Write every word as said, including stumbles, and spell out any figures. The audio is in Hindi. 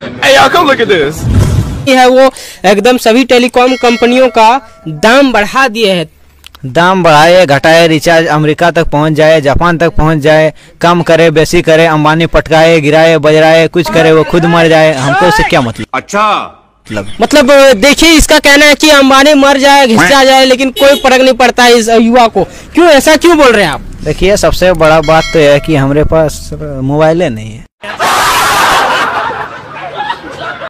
Hey, y'all, come look at this. है वो एकदम सभी टेलीकॉम कंपनियों का दाम बढ़ा दिए हैं। दाम बढ़ाए घटाए, रिचार्ज अमेरिका तक पहुंच जाए, जापान तक पहुंच जाए, कम करे बेसी करे, अंबानी पटकाए गिराए बजराए कुछ करे वो खुद मर जाए, हमको इससे क्या मतलब। अच्छा मतलब मतलब देखिए इसका कहना है कि अंबानी मर जाए घिसा जाए लेकिन कोई फर्क नहीं पड़ता है इस युवा को। क्यों ऐसा क्यों बोल रहे हैं आप? देखिए सबसे बड़ा बात तो यह है कि हमारे पास मोबाइल नहीं है।